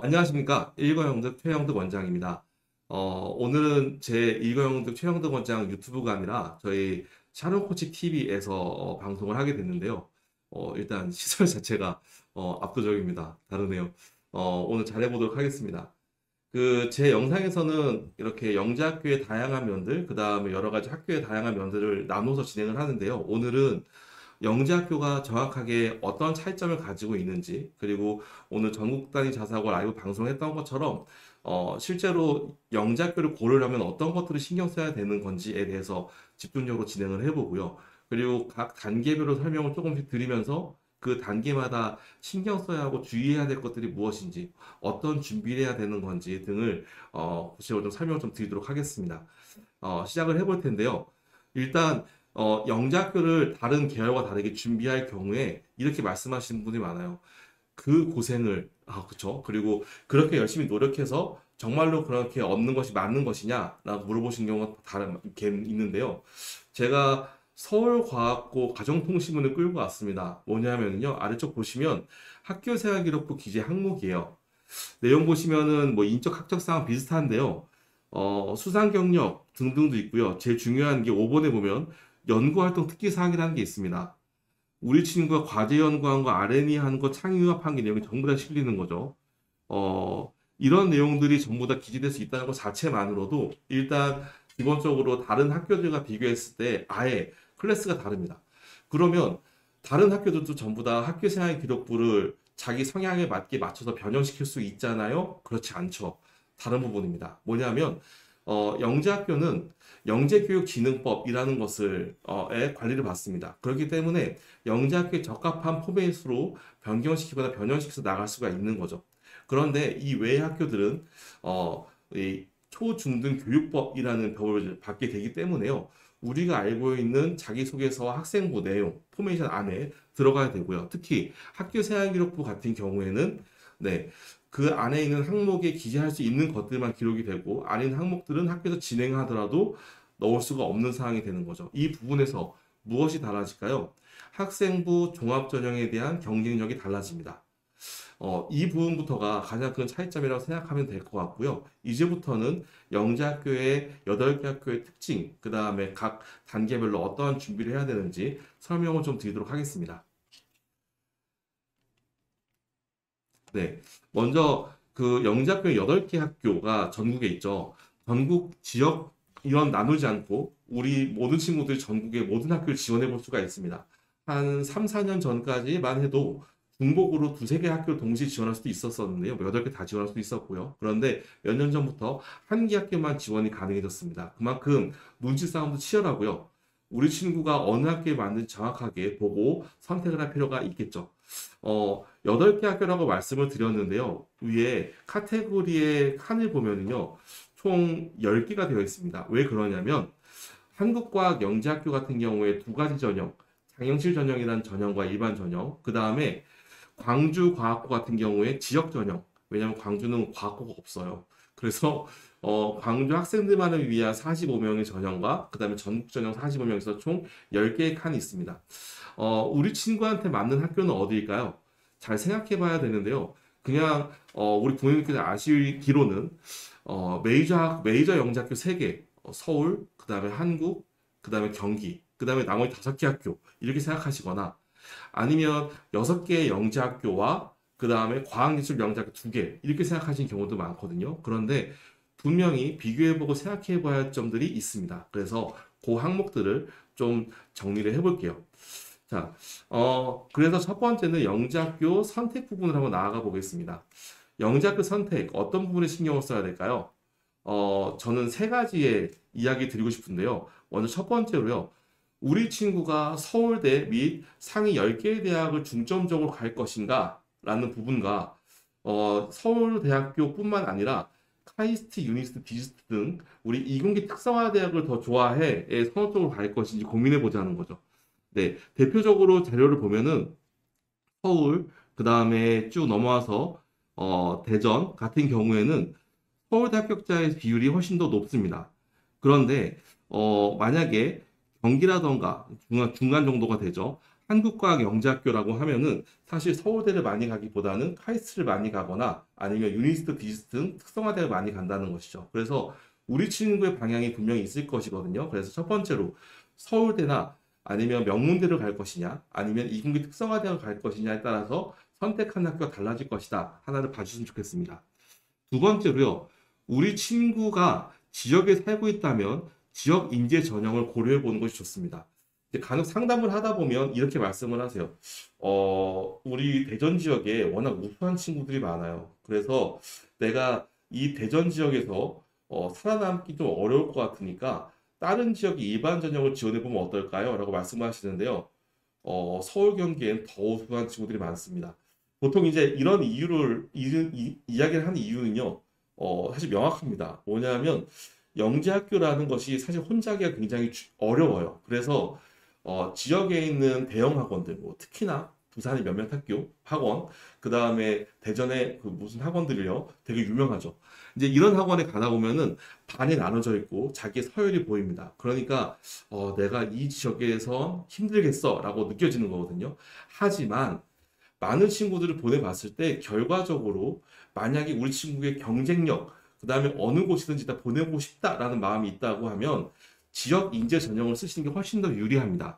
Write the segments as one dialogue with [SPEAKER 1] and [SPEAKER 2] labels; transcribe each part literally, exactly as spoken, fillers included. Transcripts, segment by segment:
[SPEAKER 1] 안녕하십니까. 일거영득 최영득 원장입니다. 어, 오늘은 제 일거영득 최영득 원장 유튜브가 아니라 저희 샤론코치 티비에서 어, 방송을 하게 됐는데요. 어, 일단 시설 자체가 어, 압도적입니다. 다르네요. 어, 오늘 잘해보도록 하겠습니다. 그 제 영상에서는 이렇게 영재학교의 다양한 면들, 그 다음에 여러 가지 학교의 다양한 면들을 나눠서 진행을 하는데요. 오늘은 영재학교가 정확하게 어떤 차이점을 가지고 있는지, 그리고 오늘 전국 단위 자사고 라이브 방송했던 것처럼 어, 실제로 영재학교를 고르려면 어떤 것들을 신경 써야 되는 건지에 대해서 집중적으로 진행을 해보고요. 그리고 각 단계별로 설명을 조금씩 드리면서 그 단계마다 신경 써야 하고 주의해야 될 것들이 무엇인지, 어떤 준비를 해야 되는 건지 등을 어, 구체적으로 좀 설명을 좀 드리도록 하겠습니다. 어, 시작을 해볼 텐데요. 일단 어, 영재학교를 다른 계열과 다르게 준비할 경우에 이렇게 말씀하시는 분이 많아요. 그 고생을, 아, 그쵸. 그리고 그렇게 열심히 노력해서 정말로 그렇게 얻는 것이 맞는 것이냐? 라고 물어보신 경우가 다른, 게 있는데요. 제가 서울과학고 가정통신문을 끌고 왔습니다. 뭐냐면요. 아래쪽 보시면 학교생활기록부 기재 항목이에요. 내용 보시면은 뭐 인적 학적 사항 비슷한데요. 어, 수상 경력 등등도 있고요. 제일 중요한 게 오 번에 보면 연구활동 특기 사항이라는 게 있습니다. 우리 친구가 과제 연구한 거, 알앤이 한 거, 창의융합한 게 내용이 전부 다 실리는 거죠. 어, 이런 내용들이 전부 다 기재될 수 있다는 것 자체만으로도 일단 기본적으로 다른 학교들과 비교했을 때 아예 클래스가 다릅니다. 그러면 다른 학교들도 전부 다 학교생활 기록부를 자기 성향에 맞게 맞춰서 변형시킬 수 있잖아요? 그렇지 않죠. 다른 부분입니다. 뭐냐면 어, 영재학교는 영재교육진흥법이라는 것을 어, 에 관리를 받습니다. 그렇기 때문에 영재학교에 적합한 포맷으로 변경시키거나 변형시켜서 나갈 수가 있는 거죠. 그런데 이 외의 학교들은 어, 이 초중등 교육법이라는 법을 받게 되기 때문에요. 우리가 알고 있는 자기소개서와 학생부 내용, 포메이션 안에 들어가야 되고요. 특히 학교 생활기록부 같은 경우에는 네, 그 안에 있는 항목에 기재할 수 있는 것들만 기록이 되고 아닌 항목들은 학교에서 진행하더라도 넣을 수가 없는 사항이 되는 거죠. 이 부분에서 무엇이 달라질까요? 학생부 종합전형에 대한 경쟁력이 달라집니다. 어, 이 부분부터가 가장 큰 차이점이라고 생각하면 될 것 같고요. 이제부터는 영재학교의 여덟 개 학교의 특징, 그 다음에 각 단계별로 어떠한 준비를 해야 되는지 설명을 좀 드리도록 하겠습니다. 네. 먼저 그 영재학교 여덟 개 학교가 전국에 있죠. 전국 지역 이원 나누지 않고 우리 모든 친구들이 전국의 모든 학교를 지원해 볼 수가 있습니다. 한 삼, 사 년 전까지만 해도 중복으로 두세 개 학교를 동시에 지원할 수도 있었었는데요. 뭐 여덟 개 다 지원할 수도 있었고요. 그런데 몇 년 전부터 한 개 학교만 지원이 가능해졌습니다. 그만큼 눈치 싸움도 치열하고요. 우리 친구가 어느 학교에 맞는지 정확하게 보고 선택을 할 필요가 있겠죠. 어, 여덟 개 학교라고 말씀을 드렸는데요. 위에 카테고리의 칸을 보면요. 총 열 개가 되어 있습니다. 왜 그러냐면 한국과학영재학교 같은 경우에 두 가지 전형, 장영실 전형이라는 전형과 일반 전형, 그 다음에 광주과학고 같은 경우에 지역 전형, 왜냐하면 광주는 과학고가 없어요. 그래서 어, 광주 학생들만을 위한 사십오 명의 전형과 그 다음에 전국 전형 사십오 명에서 총 열 개의 칸이 있습니다. 어, 우리 친구한테 맞는 학교는 어디일까요? 잘 생각해 봐야 되는데요. 그냥 어, 우리 부모님께서 아시기로는 어, 메이저 학- 메이저 영재학교 세 개, 어, 서울, 그 다음에 한국, 그 다음에 경기, 그 다음에 나머지 다섯 개 학교 이렇게 생각하시거나 아니면 여섯 개의 영재학교와 그 다음에 과학기술 영재학교 두 개 이렇게 생각하시는 경우도 많거든요. 그런데 분명히 비교해보고 생각해봐야 할 점들이 있습니다. 그래서 그 항목들을 좀 정리를 해볼게요. 자, 어, 그래서 첫 번째는 영재학교 선택 부분을 한번 나아가 보겠습니다. 영재학교 선택, 어떤 부분에 신경을 써야 될까요? 어, 저는 세 가지의 이야기 드리고 싶은데요. 먼저 첫 번째로요. 우리 친구가 서울대 및 상위 열 개의 대학을 중점적으로 갈 것인가? 라는 부분과 어, 서울대학교뿐만 아니라 카이스트, 유니스트, 디지스트 등 우리 이공계 특성화 대학을 더 좋아해 선호적으로 갈 것인지 고민해 보자는 거죠. 네, 대표적으로 자료를 보면은 서울, 그 다음에 쭉 넘어와서 어, 대전 같은 경우에는 서울대 합격자의 비율이 훨씬 더 높습니다. 그런데 어, 만약에 경기라던가 중간, 중간 정도가 되죠. 한국과학영재학교라고 하면은 사실 서울대를 많이 가기보다는 카이스트를 많이 가거나 아니면 유니스트, 비지스 등 특성화대를 많이 간다는 것이죠. 그래서 우리 친구의 방향이 분명히 있을 것이거든요. 그래서 첫 번째로 서울대나 아니면 명문대를 갈 것이냐 아니면 이공계 특성화대를 갈 것이냐에 따라서 선택한 학교가 달라질 것이다. 하나를 봐주시면 좋겠습니다. 두 번째로요. 우리 친구가 지역에 살고 있다면 지역 인재 전형을 고려해 보는 것이 좋습니다. 이제 간혹 상담을 하다 보면 이렇게 말씀을 하세요. 어, 우리 대전 지역에 워낙 우수한 친구들이 많아요. 그래서 내가 이 대전 지역에서 어, 살아남기 좀 어려울 것 같으니까 다른 지역의 일반 전형을 지원해 보면 어떨까요? 라고 말씀하시는데요. 어, 서울 경기엔 더 우수한 친구들이 많습니다. 보통 이제 이런 이유를 이, 이, 이야기를 하는 이유는요. 어, 사실 명확합니다. 뭐냐면 영재학교라는 것이 사실 혼자 하기가 굉장히 주- 어려워요. 그래서 어, 지역에 있는 대형 학원들, 뭐 특히나 부산의 몇몇 학교, 학원, 그 다음에 대전의 그 무슨 학원들이요, 되게 유명하죠. 이제 이런 학원에 가다 보면은 반이 나눠져 있고 자기의 서열이 보입니다. 그러니까 어, 내가 이 지역에서 힘들겠어라고 느껴지는 거거든요. 하지만 많은 친구들을 보내봤을 때 결과적으로 만약에 우리 친구의 경쟁력, 그 다음에 어느 곳이든지 다 보내고 싶다라는 마음이 있다고 하면 지역 인재 전형을 쓰시는 게 훨씬 더 유리합니다.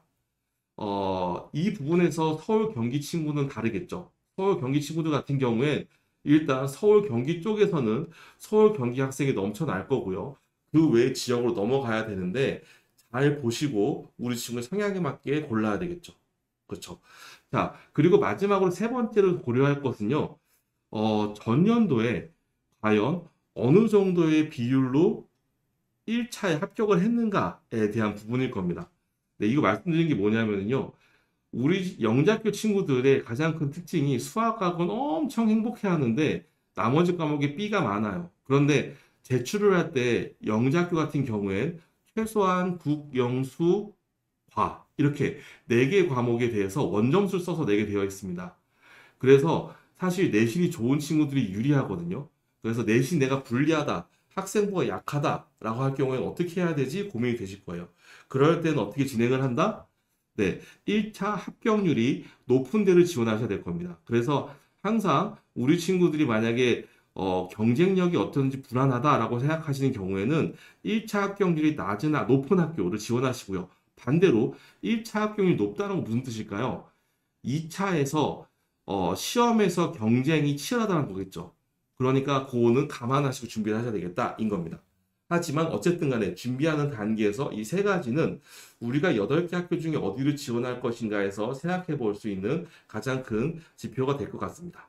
[SPEAKER 1] 어, 이 부분에서 서울 경기 친구는 다르겠죠. 서울 경기 친구들 같은 경우에 일단 서울 경기 쪽에서는 서울 경기 학생이 넘쳐날 거고요. 그 외 지역으로 넘어가야 되는데 잘 보시고 우리 친구의 성향에 맞게 골라야 되겠죠. 그렇죠. 자, 그리고 마지막으로 세 번째로 고려할 것은요. 어, 전년도에 과연 어느 정도의 비율로 일 차에 합격을 했는가에 대한 부분일 겁니다. 네, 이거 말씀드린 게 뭐냐면요. 우리 영재학교 친구들의 가장 큰 특징이 수학학은 엄청 행복해 하는데 나머지 과목에 B가 많아요. 그런데 제출을 할 때 영재학교 같은 경우엔 최소한 국, 영, 수, 과 이렇게 네 개 과목에 대해서 원점수를 써서 내게 되어 있습니다. 그래서 사실 내신이 좋은 친구들이 유리하거든요. 그래서 내신 내가 불리하다, 학생부가 약하다라고 할 경우에는 어떻게 해야 되지 고민이 되실 거예요. 그럴 때는 어떻게 진행을 한다? 네, 일 차 합격률이 높은 데를 지원하셔야 될 겁니다. 그래서 항상 우리 친구들이 만약에 어, 경쟁력이 어떤지 불안하다라고 생각하시는 경우에는 일 차 합격률이 낮은, 높은 학교를 지원하시고요. 반대로 일 차 합격률이 높다는 건 무슨 뜻일까요? 이 차에서 어, 시험에서 경쟁이 치열하다는 거겠죠. 그러니까 그거는 감안하시고 준비를 하셔야 되겠다인 겁니다. 하지만 어쨌든 간에 준비하는 단계에서 이 세 가지는 우리가 여덟 개 학교 중에 어디를 지원할 것인가에서 생각해 볼 수 있는 가장 큰 지표가 될 것 같습니다.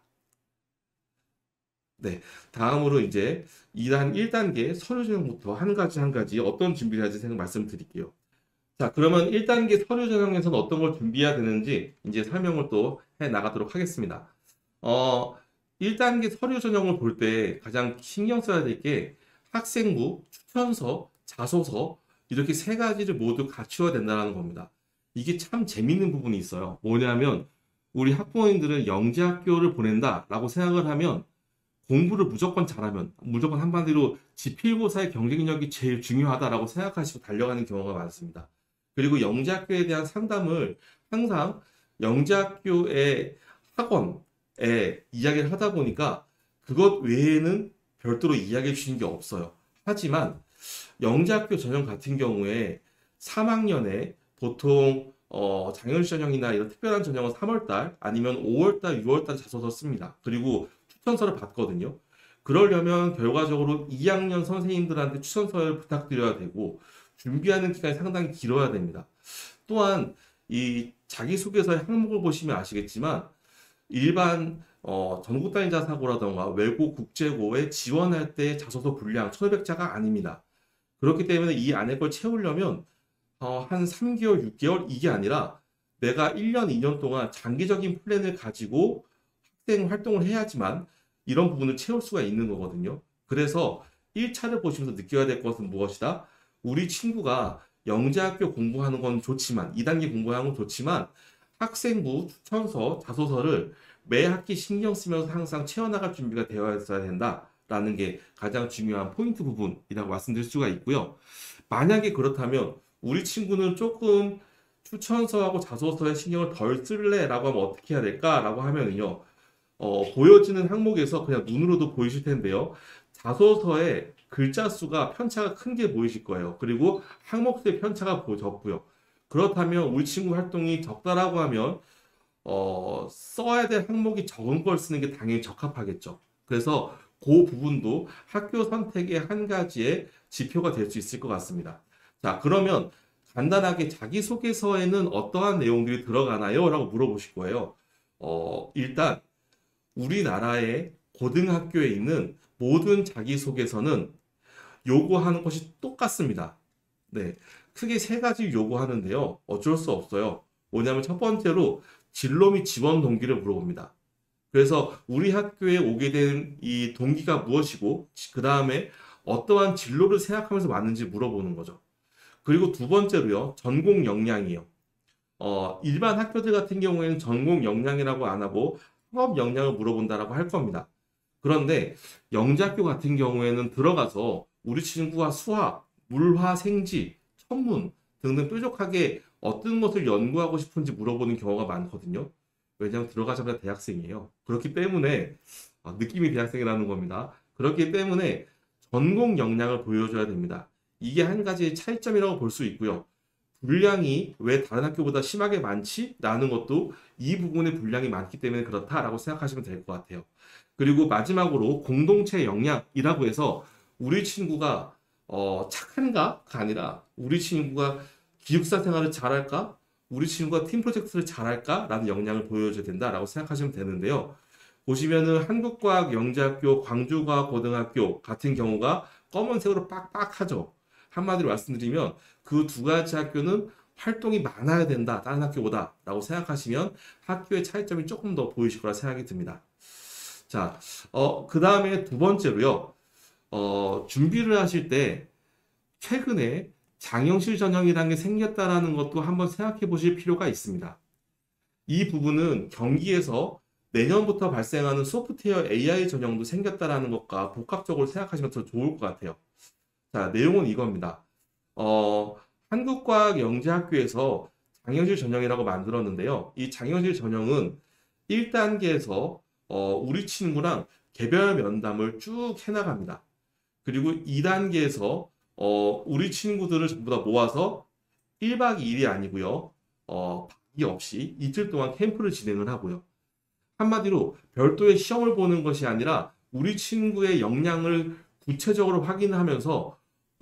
[SPEAKER 1] 네, 다음으로 이제 이 단 일 단계 서류 전형부터 한 가지 한 가지 어떤 준비를 해야지 생각 말씀드릴게요. 자, 그러면 일 단계 서류 전형에서는 어떤 걸 준비해야 되는지 이제 설명을 또 해 나가도록 하겠습니다. 어, 일 단계 서류 전형을 볼 때 가장 신경 써야 될 게 학생부, 추천서, 자소서 이렇게 세 가지를 모두 갖추어야 된다는 겁니다. 이게 참 재밌는 부분이 있어요. 뭐냐면 우리 학부모님들은 영재학교를 보낸다라고 생각을 하면 공부를 무조건 잘하면 무조건 한마디로 지필고사의 경쟁력이 제일 중요하다라고 생각하시고 달려가는 경우가 많습니다. 그리고 영재학교에 대한 상담을 항상 영재학교의 학원에 이야기를 하다 보니까 그것 외에는 별도로 이야기해 주시는 게 없어요. 하지만 영재학교 전형 같은 경우에 삼 학년에 보통 어, 장애인 전형이나 이런 특별한 전형은 삼월달 아니면 오월달, 유월달 자소서 씁니다. 그리고 추천서를 받거든요. 그러려면 결과적으로 이 학년 선생님들한테 추천서를 부탁드려야 되고 준비하는 기간이 상당히 길어야 됩니다. 또한 이 자기소개서의 항목을 보시면 아시겠지만 일반 어, 전국 단위자 사고라던가 외고 국제고에 지원할 때 자소서 분량 천오백 자가 아닙니다. 그렇기 때문에 이 안에 걸 채우려면 어, 한 삼 개월, 육 개월 이게 아니라 내가 일 년, 이 년 동안 장기적인 플랜을 가지고 학생 활동을 해야지만 이런 부분을 채울 수가 있는 거거든요. 그래서 일 차를 보시면서 느껴야 될 것은 무엇이다? 우리 친구가 영재학교 공부하는 건 좋지만, 이 단계 공부하는 건 좋지만 학생부, 추천서, 자소서를 매 학기 신경 쓰면서 항상 채워나갈 준비가 되어 있어야 된다라는 게 가장 중요한 포인트 부분이라고 말씀드릴 수가 있고요. 만약에 그렇다면 우리 친구는 조금 추천서하고 자소서에 신경을 덜 쓸래라고 하면 어떻게 해야 될까라고 하면은요. 어, 보여지는 항목에서 그냥 눈으로도 보이실 텐데요. 자소서에 글자 수가 편차가 큰 게 보이실 거예요. 그리고 항목수의 편차가 보- 적고요. 그렇다면 우리 친구 활동이 적다라고 하면 어, 써야 될 항목이 적은 걸 쓰는 게 당연히 적합하겠죠. 그래서 그 부분도 학교 선택의 한 가지의 지표가 될 수 있을 것 같습니다. 자, 그러면 간단하게 자기소개서에는 어떠한 내용들이 들어가나요? 라고 물어보실 거예요. 어, 일단 우리나라의 고등학교에 있는 모든 자기소개서는 요구하는 것이 똑같습니다. 네. 크게 세 가지 요구하는데요. 어쩔 수 없어요. 뭐냐면 첫 번째로 진로 및 지원 동기를 물어봅니다. 그래서 우리 학교에 오게 된 이 동기가 무엇이고, 그 다음에 어떠한 진로를 생각하면서 왔는지 물어보는 거죠. 그리고 두 번째로요, 전공 역량이요. 어, 일반 학교들 같은 경우에는 전공 역량이라고 안 하고 학업 역량을 물어본다라고 할 겁니다. 그런데 영재학교 같은 경우에는 들어가서 우리 친구가 수학, 물화, 생지, 천문 등등 뾰족하게 어떤 것을 연구하고 싶은지 물어보는 경우가 많거든요. 왜냐하면 들어가자마자 대학생이에요. 그렇기 때문에 아, 느낌이 대학생이라는 겁니다. 그렇기 때문에 전공 역량을 보여줘야 됩니다. 이게 한 가지의 차이점이라고 볼 수 있고요. 분량이 왜 다른 학교보다 심하게 많지? 라는 것도 이 부분의 분량이 많기 때문에 그렇다라고 생각하시면 될 것 같아요. 그리고 마지막으로 공동체 역량이라고 해서 우리 친구가 어, 착한가가 아니라 우리 친구가 기숙사 생활을 잘할까? 우리 친구가 팀 프로젝트를 잘할까? 라는 역량을 보여줘야 된다라고 생각하시면 되는데요. 보시면은 한국과학영재학교, 광주과학고등학교 같은 경우가 검은색으로 빡빡하죠. 한마디로 말씀드리면 그 두 가지 학교는 활동이 많아야 된다, 다른 학교보다 라고 생각하시면 학교의 차이점이 조금 더 보이실 거라 생각이 듭니다. 자, 어, 그 다음에 두 번째로요, 어, 준비를 하실 때 최근에 장영실 전형이라는 게 생겼다라는 것도 한번 생각해 보실 필요가 있습니다. 이 부분은 경기에서 내년부터 발생하는 소프트웨어 에이아이 전형도 생겼다라는 것과 복합적으로 생각하시면 더 좋을 것 같아요. 자, 내용은 이겁니다. 어, 한국과학영재학교에서 장영실 전형이라고 만들었는데요. 이 장영실 전형은 일 단계에서 어, 우리 친구랑 개별 면담을 쭉 해나갑니다. 그리고 이 단계에서 어, 우리 친구들을 전부 다 모아서 일 박 이 일이 아니고요. 어, 박이 없이 이틀 동안 캠프를 진행을 하고요. 한마디로 별도의 시험을 보는 것이 아니라 우리 친구의 역량을 구체적으로 확인하면서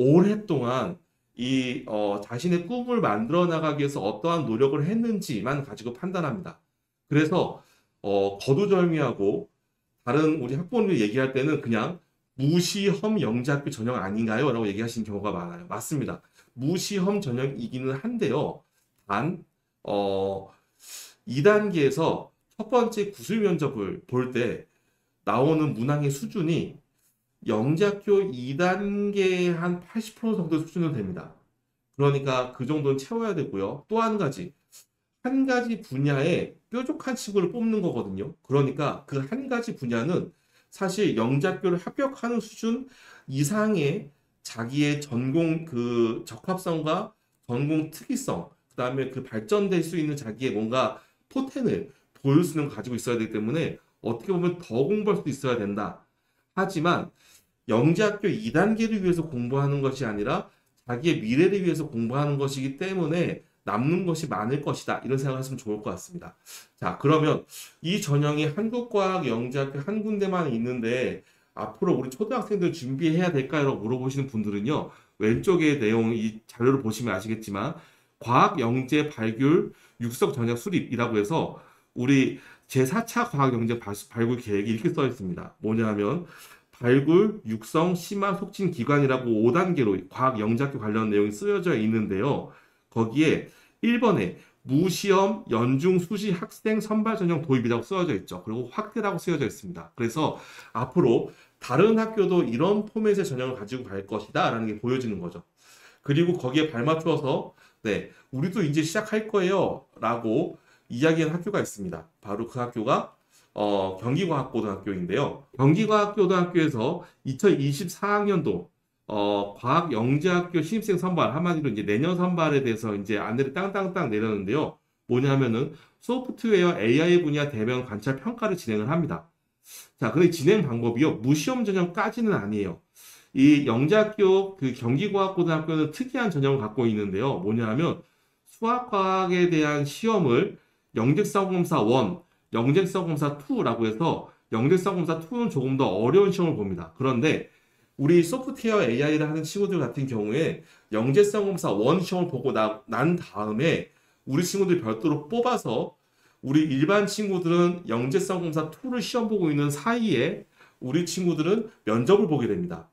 [SPEAKER 1] 오랫동안 이 어, 자신의 꿈을 만들어 나가기 위해서 어떠한 노력을 했는지만 가지고 판단합니다. 그래서 어, 거두절미하고 다른 우리 학부모님이 얘기할 때는 그냥 무시험 영재학교 전형 아닌가요? 라고 얘기하시는 경우가 많아요. 맞습니다. 무시험 전형이기는 한데요. 단, 어, 이 단계에서 첫 번째 구술 면접을 볼 때 나오는 문항의 수준이 영재학교 이 단계 한 팔십 퍼센트 정도 수준은 됩니다. 그러니까 그 정도는 채워야 되고요. 또 한 가지, 한 가지 분야에 뾰족한 친구를 뽑는 거거든요. 그러니까 그 한 가지 분야는 사실 영재학교를 합격하는 수준 이상의 자기의 전공 그 적합성과 전공 특이성, 그 다음에 그 발전될 수 있는 자기의 뭔가 포텐을 보여줄 수 있는 걸 가지고 있어야 되기 때문에 어떻게 보면 더 공부할 수도 있어야 된다. 하지만 영재학교 이 단계를 위해서 공부하는 것이 아니라 자기의 미래를 위해서 공부하는 것이기 때문에 남는 것이 많을 것이다. 이런 생각을 하시면 좋을 것 같습니다. 자, 그러면 이 전형이 한국과학영재학교 한 군데만 있는데 앞으로 우리 초등학생들 준비해야 될까요? 라고 물어보시는 분들은요. 왼쪽의 내용, 이 자료를 보시면 아시겠지만 과학영재 발굴 육성 전략 수립이라고 해서 우리 제사 차 과학영재 발굴 계획이 이렇게 써 있습니다. 뭐냐면 발굴, 육성, 심화, 촉진 기관이라고 오 단계로 과학영재학교 관련 내용이 쓰여져 있는데요. 거기에 일 번에 무시험, 연중, 수시 학생 선발 전형 도입이라고 쓰여져 있죠. 그리고 확대라고 쓰여져 있습니다. 그래서 앞으로 다른 학교도 이런 포맷의 전형을 가지고 갈 것이다 라는 게 보여지는 거죠. 그리고 거기에 발맞춰서 네, 우리도 이제 시작할 거예요 라고 이야기한 학교가 있습니다. 바로 그 학교가 어, 경기과학고등학교인데요. 경기과학고등학교에서 이천이십사 학년도 어, 과학영재학교 신입생 선발, 한마디로 이제 내년 선발에 대해서 이제 안내를 땅땅땅 내렸는데요. 뭐냐면은 소프트웨어 에이아이 분야 대면 관찰 평가를 진행을 합니다. 자, 근데 진행 방법이요. 무시험 전형까지는 아니에요. 이 영재학교 그 경기과학고등학교는 특이한 전형을 갖고 있는데요. 뭐냐면 수학과학에 대한 시험을 영재성검사 일, 영재성검사 이라고 해서 영재성검사 이는 조금 더 어려운 시험을 봅니다. 그런데 우리 소프트웨어 에이아이를 하는 친구들 같은 경우에 영재성검사 일 시험을 보고 나, 난 다음에 우리 친구들 별도로 뽑아서 우리 일반 친구들은 영재성검사 이를 시험 보고 있는 사이에 우리 친구들은 면접을 보게 됩니다.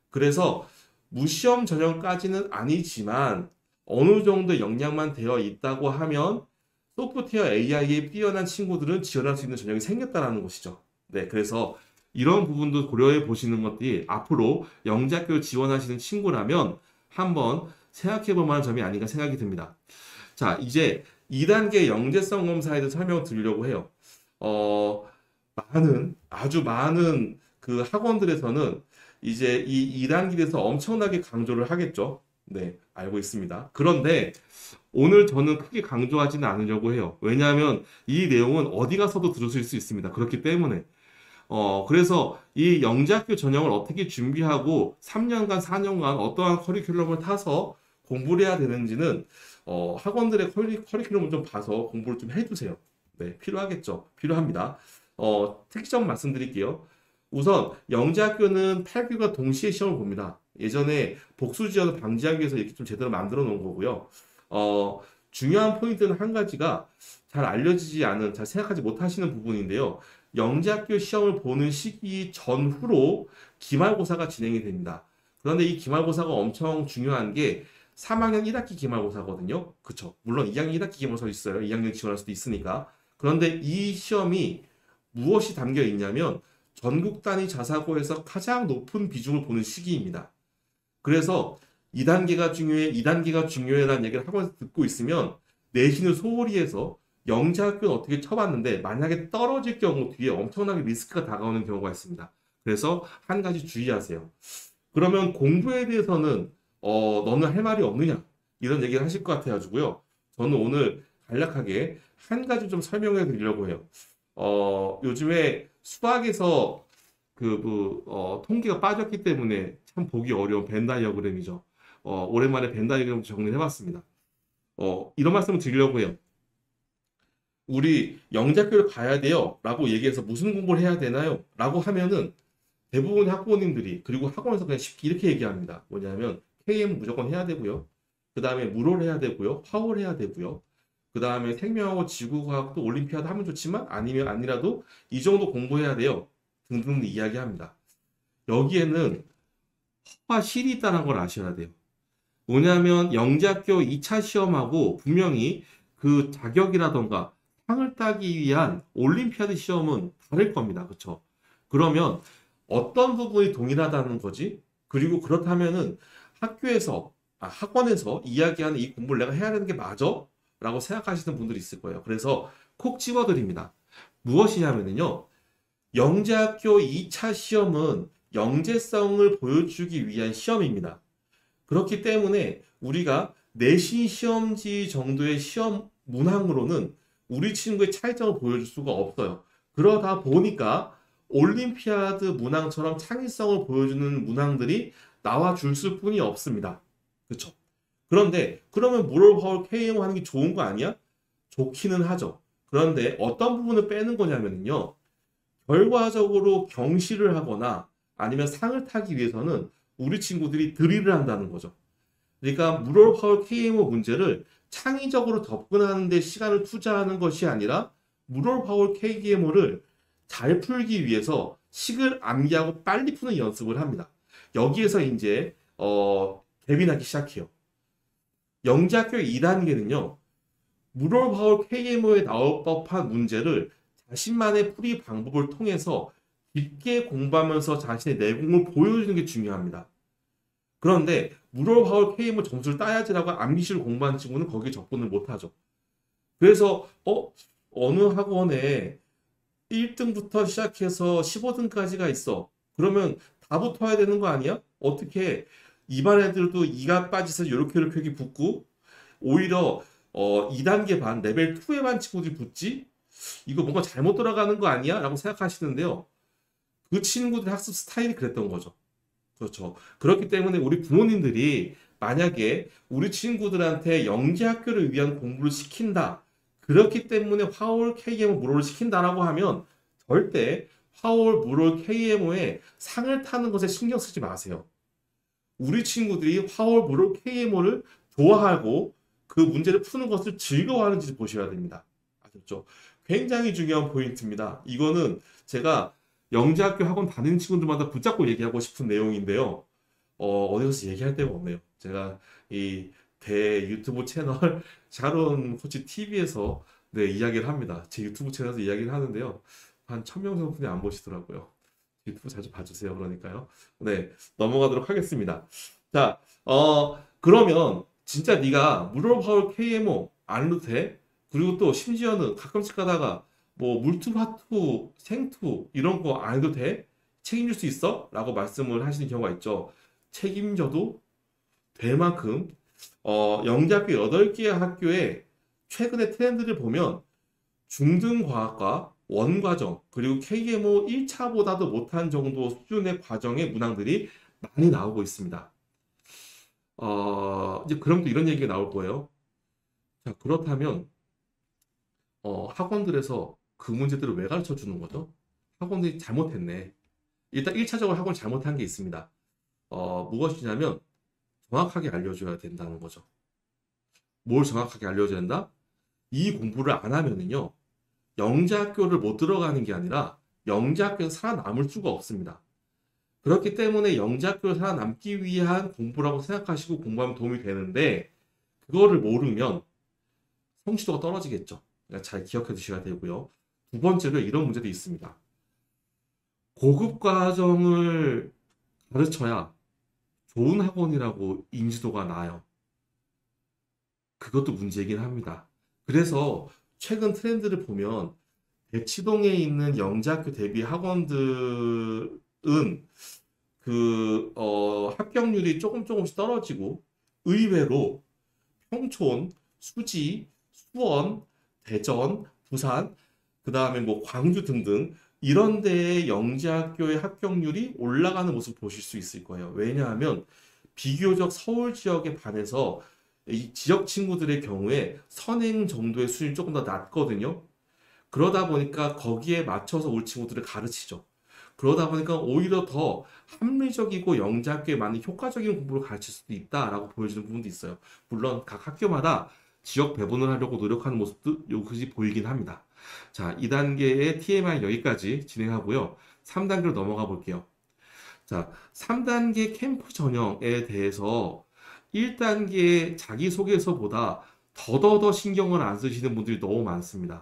[SPEAKER 1] 그래서 무시험 전형까지는 아니지만 어느 정도 역량만 되어 있다고 하면 소프트웨어 에이아이에 뛰어난 친구들은 지원할 수 있는 전형이 생겼다는 것이죠. 네, 그래서 이런 부분도 고려해 보시는 것들이 앞으로 영재학교 지원하시는 친구라면 한번 생각해 볼 만한 점이 아닌가 생각이 듭니다. 자, 이제 이 단계 영재성 검사에 대해서 설명을 드리려고 해요. 어, 많은, 아주 많은 그 학원들에서는 이제 이 이 단계에서 엄청나게 강조를 하겠죠. 네, 알고 있습니다. 그런데 오늘 저는 크게 강조하지는 않으려고 해요. 왜냐하면 이 내용은 어디 가서도 들으실 수 있습니다. 그렇기 때문에. 어, 그래서 이 영재학교 전형을 어떻게 준비하고 삼 년간, 사 년간 어떠한 커리큘럼을 타서 공부를 해야 되는지는 어, 학원들의 커리, 커리큘럼을 좀 봐서 공부를 좀 해주세요. 네, 필요하겠죠. 필요합니다. 어, 특이점 말씀드릴게요. 우선 영재학교는 팔 교가 동시에 시험을 봅니다. 예전에 복수 지원을 방지하기 위해서 이렇게 좀 제대로 만들어 놓은 거고요. 어, 중요한 포인트는 한 가지가 잘 알려지지 않은, 잘 생각하지 못하시는 부분인데요. 영재학교 시험을 보는 시기 전후로 기말고사가 진행이 됩니다. 그런데 이 기말고사가 엄청 중요한 게 삼 학년 일 학기 기말고사거든요. 그쵸? 물론 이 학년 일 학기 기말고사 있어요. 이 학년 지원할 수도 있으니까. 그런데 이 시험이 무엇이 담겨 있냐면 전국 단위 자사고에서 가장 높은 비중을 보는 시기입니다. 그래서 이 단계가 중요해, 이 단계가 중요해라는 얘기를 학원에서 듣고 있으면 내신을 소홀히 해서 영재학교는 어떻게 쳐봤는데 만약에 떨어질 경우 뒤에 엄청나게 리스크가 다가오는 경우가 있습니다. 그래서 한 가지 주의하세요. 그러면 공부에 대해서는 어, 너는 할 말이 없느냐? 이런 얘기를 하실 것 같아가지고요. 저는 오늘 간략하게 한 가지 좀 설명해 드리려고 해요. 어, 요즘에 수학에서 그, 그 어, 통계가 빠졌기 때문에 참 보기 어려운 벤 다이어그램이죠. 어, 오랜만에 벤 다이어그램 정리를 해봤습니다. 어, 이런 말씀을 드리려고 해요. 우리 영재학교를 가야 돼요 라고 얘기해서 무슨 공부를 해야 되나요? 라고 하면은 대부분의 학부모님들이 그리고 학원에서 그냥 쉽게 이렇게 얘기합니다. 뭐냐면 케이엠 무조건 해야 되고요. 그 다음에 물올 해야 되고요. 화올 해야 되고요. 그 다음에 생명하고 지구과학도 올림피아드 하면 좋지만 아니면 아니라도 이 정도 공부해야 돼요. 등등 이야기합니다. 여기에는 허와 실이 있다는 걸 아셔야 돼요. 뭐냐면 영재학교 이 차 시험하고 분명히 그 자격이라던가 상을 따기 위한 올림피아드 시험은 다를 겁니다. 그렇죠? 그러면 어떤 부분이 동일하다는 거지? 그리고 그렇다면은 학교에서, 아, 학원에서 이야기하는 이 공부를 내가 해야 되는 게 맞아? 라고 생각하시는 분들이 있을 거예요. 그래서 콕 집어드립니다. 무엇이냐면요. 영재학교 이 차 시험은 영재성을 보여주기 위한 시험입니다. 그렇기 때문에 우리가 내신 시험지 정도의 시험 문항으로는 우리 친구의 차이점을 보여줄 수가 없어요. 그러다 보니까 올림피아드 문항처럼 창의성을 보여주는 문항들이 나와 줄 뿐이 없습니다. 그렇죠? 그런데 그러면 모럴 파울 케이엠오 하는 게 좋은 거 아니야? 좋기는 하죠. 그런데 어떤 부분을 빼는 거냐면요. 결과적으로 경시를 하거나 아니면 상을 타기 위해서는 우리 친구들이 드릴을 한다는 거죠. 그러니까 무럴 파울 케이엠오 문제를 창의적으로 접근하는 데 시간을 투자하는 것이 아니라 무럴 파울 케이엠오를 잘 풀기 위해서 식을 암기하고 빨리 푸는 연습을 합니다. 여기에서 이제 어, 갭이 나기 시작해요. 영재학교 이 단계는요. 무럴 파울 케이엠오에 나올 법한 문제를 자신만의 풀이 방법을 통해서 깊게 공부하면서 자신의 내공을 보여주는 게 중요합니다. 그런데 무럴 파울 케이엠오 점수를 따야지라고 암기식을 공부하는 친구는 거기에 접근을 못하죠. 그래서 어 어느 학원에 일 등부터 시작해서 십오 등까지가 있어. 그러면 다 붙어야 되는 거 아니야? 어떻게 이반 애들도 이가 빠져서 이렇게 이렇게 여기 붙고 오히려 어, 이 단계 반, 레벨 이에 반 친구들이 붙지? 이거 뭔가 잘못 돌아가는 거 아니야? 라고 생각하시는데요. 그 친구들의 학습 스타일이 그랬던 거죠. 그렇죠. 그렇기 때문에 우리 부모님들이 만약에 우리 친구들한테 영재학교를 위한 공부를 시킨다. 그렇기 때문에 화올 케이엠오 무료를 시킨다라고 하면 절대 화올 무료 케이엠오에 상을 타는 것에 신경 쓰지 마세요. 우리 친구들이 화올 무료 케이엠오를 좋아하고 그 문제를 푸는 것을 즐거워하는지 보셔야 됩니다. 아셨죠? 굉장히 중요한 포인트입니다. 이거는 제가 영재학교 학원 다니는 친구들마다 붙잡고 얘기하고 싶은 내용인데요. 어, 어디 가서 얘기할 데가 없네요. 제가 이 대 유튜브 채널 샤론 코치 티비에서 네, 이야기를 합니다. 제 유튜브 채널에서 이야기를 하는데요. 한 천 명 정도분이 안 보시더라고요. 유튜브 자주 봐주세요. 그러니까요. 네, 넘어가도록 하겠습니다. 자, 어, 그러면 진짜 네가 무료 파울 케이엠오 안 해도 돼? 그리고 또 심지어는 가끔씩 가다가 뭐 물투, 화투, 생투 이런 거 안 해도 돼? 책임질 수 있어? 라고 말씀을 하시는 경우가 있죠. 책임져도 될 만큼 어, 영재학교 여덟 개 학교의 최근의 트렌드를 보면 중등과학과 원과정 그리고 케이엠오 일 차보다도 못한 정도 수준의 과정의 문항들이 많이 나오고 있습니다. 어, 이제 그럼 또 이런 얘기가 나올 거예요. 자, 그렇다면 어, 학원들에서 그 문제들을 왜 가르쳐 주는 거죠? 학원들이 잘못했네. 일단 일 차적으로 학원 잘못한 게 있습니다. 어, 무엇이냐면 정확하게 알려줘야 된다는 거죠. 뭘 정확하게 알려줘야 된다? 이 공부를 안 하면은요, 영재학교를 못 들어가는 게 아니라 영재학교에서 살아남을 수가 없습니다. 그렇기 때문에 영재학교를 살아남기 위한 공부라고 생각하시고 공부하면 도움이 되는데 그거를 모르면 성취도가 떨어지겠죠. 그러니까 잘 기억해 두셔야 되고요. 두 번째로 이런 문제도 있습니다. 고급 과정을 가르쳐야 좋은 학원이라고 인지도가 나요. 그것도 문제이긴 합니다. 그래서 최근 트렌드를 보면 대치동에 있는 영재학교 대비 학원들은 그 어, 합격률이 조금 조금씩 떨어지고 의외로 평촌, 수지, 수원, 대전, 부산, 그 다음에 뭐 광주 등등 이런 데의 영재학교의 합격률이 올라가는 모습 보실 수 있을 거예요. 왜냐하면 비교적 서울 지역에 반해서 이 지역 친구들의 경우에 선행 정도의 수준이 조금 더 낮거든요. 그러다 보니까 거기에 맞춰서 우리 친구들을 가르치죠. 그러다 보니까 오히려 더 합리적이고 영재학교에 맞는 효과적인 공부를 가르칠 수도 있다라고 보여주는 부분도 있어요. 물론 각 학교마다 지역 배분을 하려고 노력하는 모습도 요것이 보이긴 합니다. 자, 이 단계의 티엠아이 여기까지 진행하고요. 삼 단계로 넘어가 볼게요. 자, 삼 단계 캠프 전형에 대해서 일 단계 자기소개서보다 더더더 신경을 안 쓰시는 분들이 너무 많습니다.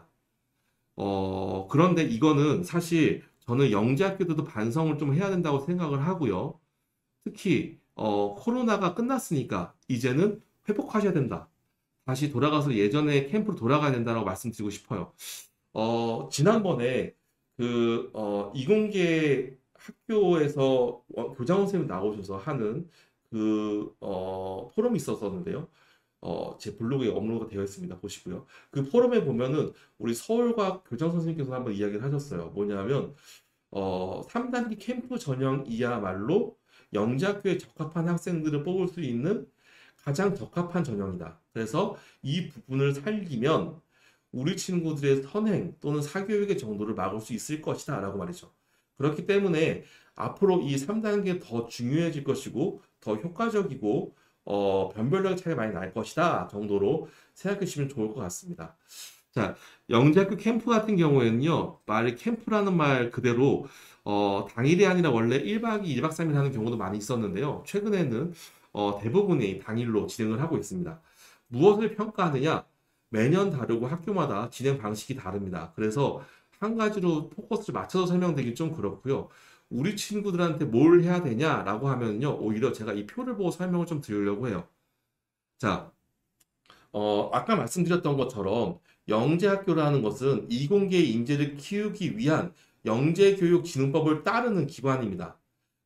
[SPEAKER 1] 어, 그런데 이거는 사실 저는 영재학교들도 반성을 좀 해야 된다고 생각을 하고요. 특히 어, 코로나가 끝났으니까 이제는 회복하셔야 된다. 다시 돌아가서 예전에 캠프로 돌아가야 된다고 말씀드리고 싶어요. 어, 지난번에 그 어, 이공계 학교에서 어, 교장 선생님 나오셔서 하는 그 어, 포럼이 있었었는데요. 어, 제 블로그에 업로드가 되어 있습니다. 보시고요. 그 포럼에 보면은 우리 서울과학 교장 선생님께서 한번 이야기를 하셨어요. 뭐냐면 어, 삼 단계 캠프 전형이야말로 영재학교에 적합한 학생들을 뽑을 수 있는 가장 적합한 전형이다. 그래서 이 부분을 살리면 우리 친구들의 선행 또는 사교육의 정도를 막을 수 있을 것이다 라고 말이죠. 그렇기 때문에 앞으로 이 삼 단계 더 중요해질 것이고 더 효과적이고 어, 변별력 차이 많이 날 것이다 정도로 생각해 주시면 좋을 것 같습니다. 자, 영재학교 캠프 같은 경우에는요, 말 캠프라는 말 그대로 어, 당일이 아니라 원래 일 박 이 일, 이 박 삼 일 하는 경우도 많이 있었는데요. 최근에는 어, 대부분이 당일로 진행을 하고 있습니다. 무엇을 평가하느냐? 매년 다르고 학교마다 진행 방식이 다릅니다. 그래서 한 가지로 포커스를 맞춰서 설명드리기 좀 그렇고요. 우리 친구들한테 뭘 해야 되냐라고 하면요, 오히려 제가 이 표를 보고 설명을 좀 드리려고 해요. 자, 어, 아까 말씀드렸던 것처럼 영재학교라는 것은 이공계 인재를 키우기 위한 영재교육진흥법을 따르는 기관입니다.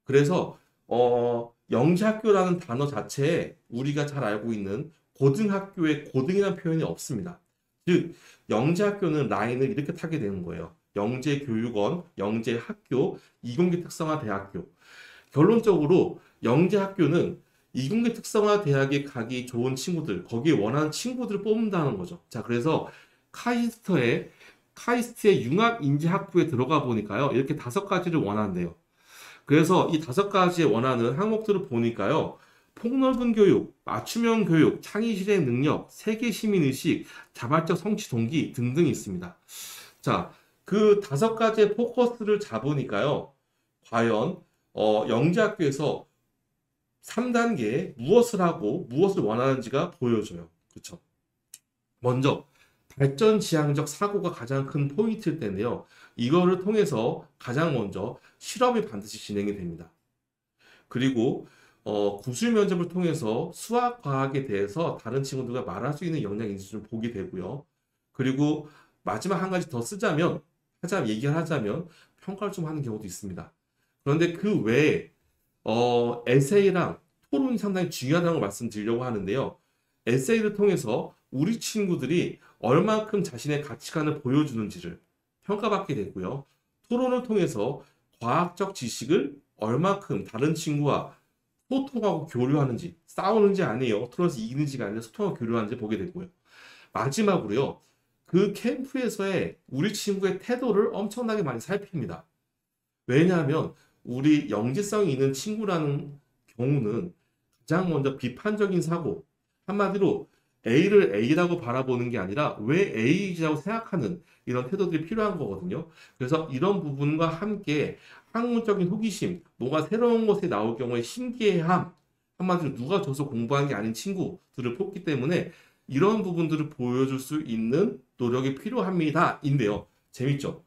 [SPEAKER 1] 그래서 어, 영재학교라는 단어 자체에 우리가 잘 알고 있는 고등학교의 고등이라는 표현이 없습니다. 즉 영재학교는 라인을 이렇게 타게 되는 거예요. 영재교육원, 영재학교, 이공계 특성화 대학교. 결론적으로 영재학교는 이공계 특성화 대학에 가기 좋은 친구들, 거기에 원하는 친구들을 뽑는다는 거죠. 자, 그래서 카이스트의 카이스트의 융합인재학부에 들어가 보니까요, 이렇게 다섯 가지를 원한대요. 그래서 이 다섯 가지에 원하는 항목들을 보니까요, 폭넓은 교육, 맞춤형 교육, 창의 실행 능력, 세계 시민 의식, 자발적 성취 동기 등등이 있습니다. 자, 그 다섯 가지의 포커스를 잡으니까요, 과연 어, 영재학교에서 삼 단계에 무엇을 하고 무엇을 원하는지가 보여져요. 그렇죠? 먼저 발전 지향적 사고가 가장 큰 포인트일 텐데요. 이거를 통해서 가장 먼저 실험이 반드시 진행이 됩니다. 그리고 어, 구술 면접을 통해서 수학, 과학에 대해서 다른 친구들과 말할 수 있는 역량이 있는지 좀 보게 되고요. 그리고 마지막 한 가지 더 쓰자면, 하자, 얘기를 하자면 평가를 좀 하는 경우도 있습니다. 그런데 그 외에 어, 에세이랑 토론이 상당히 중요하다는 걸 말씀드리려고 하는데요. 에세이를 통해서 우리 친구들이 얼만큼 자신의 가치관을 보여주는지를 평가받게 되고요. 토론을 통해서 과학적 지식을 얼만큼 다른 친구와 소통하고 교류하는지, 싸우는지 아니에요. 토론에서 이기는지가 아니라 소통하고 교류하는지 보게 되고요. 마지막으로요. 그 캠프에서의 우리 친구의 태도를 엄청나게 많이 살핍니다. 왜냐하면 우리 영재성이 있는 친구라는 경우는 가장 먼저 비판적인 사고, 한마디로 A를 A라고 바라보는 게 아니라 왜 A라고 생각하는 이런 태도들이 필요한 거거든요. 그래서 이런 부분과 함께 학문적인 호기심, 뭔가 새로운 것에 나올 경우에 신기해함, 한마디로 누가 줘서 공부한 게 아닌 친구들을 뽑기 때문에 이런 부분들을 보여줄 수 있는 노력이 필요합니다. 인데요. 재밌죠?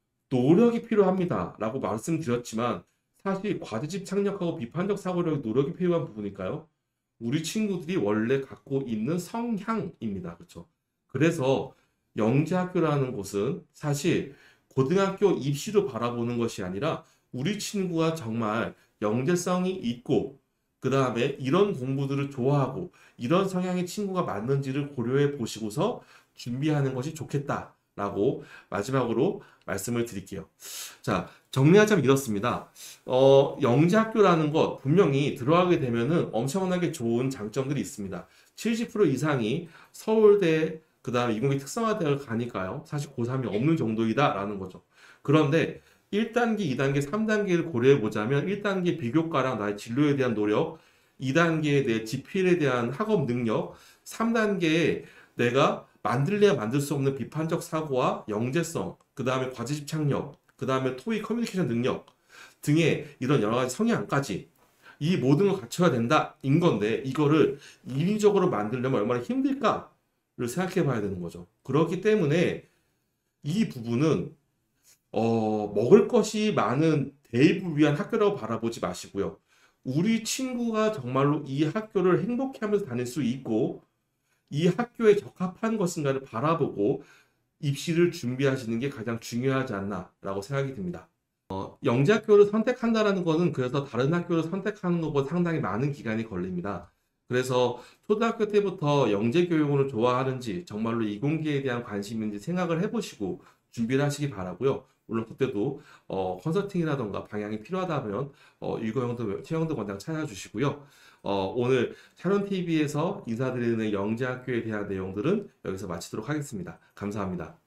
[SPEAKER 1] 노력이 필요합니다. 라고 말씀드렸지만 사실 과제집 창력하고 비판적 사고력의 노력이 필요한 부분일까요? 우리 친구들이 원래 갖고 있는 성향입니다. 그렇죠? 그래서 영재학교라는 곳은 사실 고등학교 입시로 바라보는 것이 아니라 우리 친구가 정말 영재성이 있고 그 다음에 이런 공부들을 좋아하고 이런 성향의 친구가 맞는지를 고려해 보시고서 준비하는 것이 좋겠다라고 마지막으로 말씀을 드릴게요. 자, 정리하자면 이렇습니다. 어, 영재학교라는 것 분명히 들어가게 되면은 엄청나게 좋은 장점들이 있습니다. 칠십 퍼센트 이상이 서울대 그 다음에 이공계 특성화대학을 가니까요. 사실 고삼이 없는 정도이다라는 거죠. 그런데 일 단계, 이 단계, 삼 단계를 고려해 보자면 일 단계 비교과랑 나의 진로에 대한 노력, 이 단계에 대해 지필에 대한 학업 능력, 삼 단계에 내가 만들래야 만들 수 없는 비판적 사고와 영재성, 그 다음에 과제 집착력, 그 다음에 토익 커뮤니케이션 능력 등의 이런 여러 가지 성향까지 이 모든 걸 갖춰야 된다 인 건데 이거를 인위적으로 만들려면 얼마나 힘들까를 생각해 봐야 되는 거죠. 그렇기 때문에 이 부분은 어, 먹을 것이 많은 대입을 위한 학교라고 바라보지 마시고요. 우리 친구가 정말로 이 학교를 행복해 하면서 다닐 수 있고 이 학교에 적합한 것인가를 바라보고 입시를 준비하시는 게 가장 중요하지 않나라고 생각이 듭니다. 어, 영재학교를 선택한다라는 것은 그래서 다른 학교를 선택하는 것보다 상당히 많은 기간이 걸립니다. 그래서 초등학교 때부터 영재교육을 좋아하는지 정말로 이공계에 대한 관심이 있는지 생각을 해보시고 준비를 하시기 바라고요. 물론 그때도 어, 컨설팅이라던가 방향이 필요하다면 어, 유거영도 최영도 원장 찾아주시고요. 어, 오늘 샤론티비에서 인사드리는 영재학교에 대한 내용들은 여기서 마치도록 하겠습니다. 감사합니다.